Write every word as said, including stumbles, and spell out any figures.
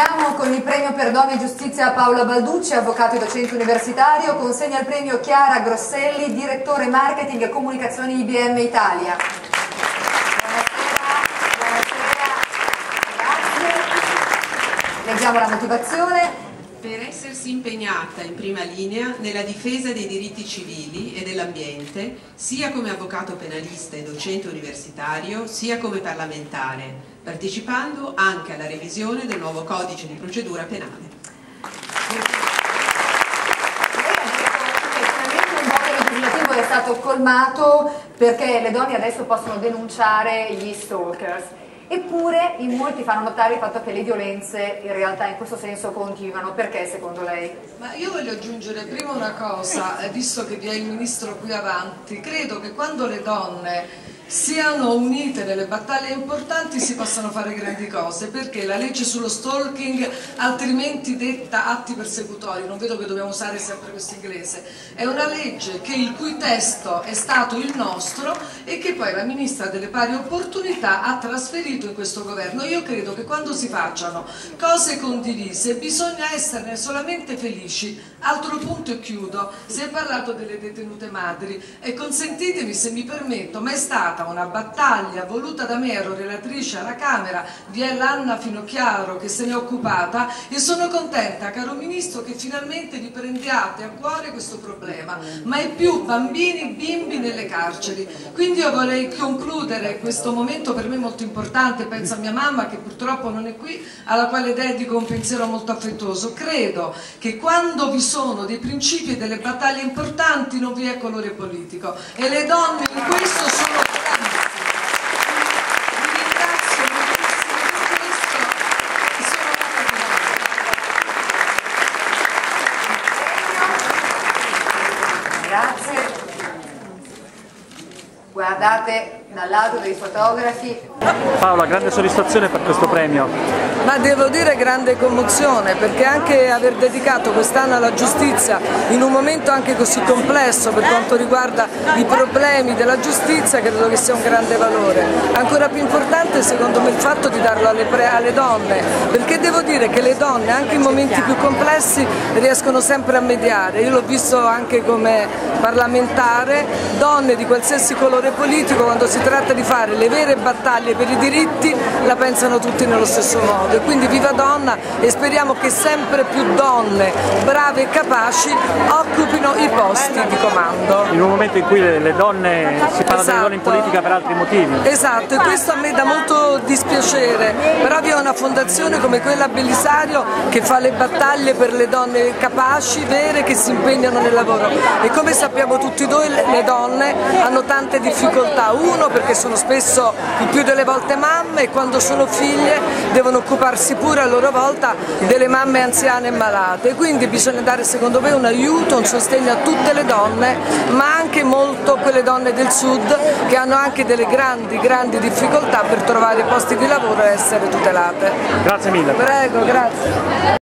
Chiudiamo con il premio per Donne e Giustizia a Paola Balducci, avvocato e docente universitario. Consegna il premio Chiara Grosselli, direttore marketing e comunicazioni I B M Italia. Buonasera, buonasera, grazie. Leggiamo la motivazione. Per essersi impegnata in prima linea nella difesa dei diritti civili e dell'ambiente, sia come avvocato penalista e docente universitario, sia come parlamentare, partecipando anche alla revisione del nuovo codice di procedura penale. Finalmente un vuoto legislativo è stato colmato perché le donne adesso possono denunciare gli stalkers. Eppure in molti fanno notare il fatto che le violenze in realtà in questo senso continuano. Perché secondo lei? Ma io voglio aggiungere prima una cosa, visto che vi è il Ministro qui avanti. Credo che quando le donne siano unite nelle battaglie importanti si possano fare grandi cose, perché la legge sullo stalking, altrimenti detta atti persecutori, non vedo che dobbiamo usare sempre questo inglese, è una legge che il cui testo è stato il nostro e che poi la Ministra delle Pari Opportunità ha trasferito in questo governo. Io credo che quando si facciano cose condivise bisogna esserne solamente felici. Altro punto e chiudo, si è parlato delle detenute madri e consentitemi se mi permetto, ma è stata una battaglia voluta da me, ero relatrice alla Camera, vi è l'Anna Finocchiaro che se ne è occupata e sono contenta, caro Ministro, che finalmente vi prendiate a cuore questo problema, ma è più bambini, bimbi nelle carceri. Quindi io vorrei concludere questo momento per me molto importante, penso a mia mamma che purtroppo non è qui, alla quale dedico un pensiero molto affettuoso. Credo che quando vi sono dei principi e delle battaglie importanti non vi è colore politico e le donne in questo sono Grazie. Guardate dal lato dei fotografi. Paola, grande soddisfazione per questo premio. Ma devo dire grande commozione, perché anche aver dedicato quest'anno alla giustizia in un momento anche così complesso per quanto riguarda i problemi della giustizia credo che sia un grande valore. Ancora più importante secondo me il fatto di darlo alle, alle donne, perché devo dire che le donne anche in momenti più complessi riescono sempre a mediare. Io l'ho visto anche come parlamentare, donne di qualsiasi colore politico quando si tratta di fare le vere battaglie per i diritti la pensano tutti nello stesso modo. E quindi viva donna e speriamo che sempre più donne brave e capaci occupino i posti di comando. In un momento in cui le donne si parla esatto. delle donne in politica per altri motivi. Esatto, e questo a me dà molto dispiacere, però vi è una fondazione come quella Belisario che fa le battaglie per le donne capaci, vere, che si impegnano nel lavoro e come sappiamo tutti noi le donne hanno tante difficoltà, uno perché sono spesso il più delle volte mamme e quando sono figlie devono occuparsi pure a loro volta delle mamme anziane e malate, quindi bisogna dare secondo me un aiuto, un sostegno a tutte le donne, ma anche molto quelle donne del sud che hanno anche delle grandi grandi difficoltà per trovare posti di lavoro e essere tutelate. Grazie mille. Prego, grazie.